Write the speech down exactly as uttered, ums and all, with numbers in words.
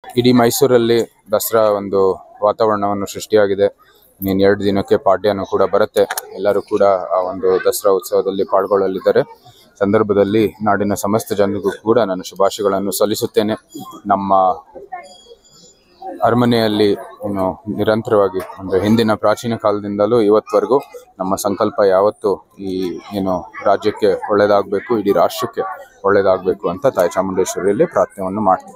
ಇಡೀ ಮೈಸೂರಲ್ಲಿ ದಸರಾ ಒಂದು ವಾತಾವರಣವನ್ನು ಸೃಷ್ಟಿಯಾಗಿದೆ. ಇನ್ನೇನು ಎರಡು ದಿನಕ್ಕೆ ಪಾಡ್ಯನೂ ಕೂಡ ಬರುತ್ತೆ. ಎಲ್ಲರೂ ಕೂಡ ಆ ಒಂದು ದಸರಾ ಉತ್ಸವದಲ್ಲಿ ಪಾಲ್ಗೊಳ್ಳಲಿದ್ದಾರೆ. ಸಂದರ್ಭದಲ್ಲಿ ನಾಡಿನ ಸಮಸ್ತ ಜನರಿಗೂ ಕೂಡ ನಾನು ಶುಭಾಶಯಗಳನ್ನು ಸಲ್ಲಿಸುತ್ತೇನೆ. ನಮ್ಮ ಅರಮನೆಯಲ್ಲಿ ಏನು ನಿರಂತರವಾಗಿ ಅಂದರೆ ಹಿಂದಿನ ಪ್ರಾಚೀನ ಕಾಲದಿಂದಲೂ ಇವತ್ತವರೆಗೂ ನಮ್ಮ ಸಂಕಲ್ಪ ಯಾವತ್ತು ಈ ಏನು ರಾಜ್ಯಕ್ಕೆ ಒಳ್ಳೆಯದಾಗಬೇಕು, ಇಡೀ ರಾಷ್ಟ್ರಕ್ಕೆ ಒಳ್ಳೆಯದಾಗಬೇಕು ಅಂತ ತಾಯಿ ಚಾಮುಂಡೇಶ್ವರಿಯಲ್ಲಿ ಪ್ರಾರ್ಥನೆಯನ್ನು ಮಾಡ್ತೀವಿ.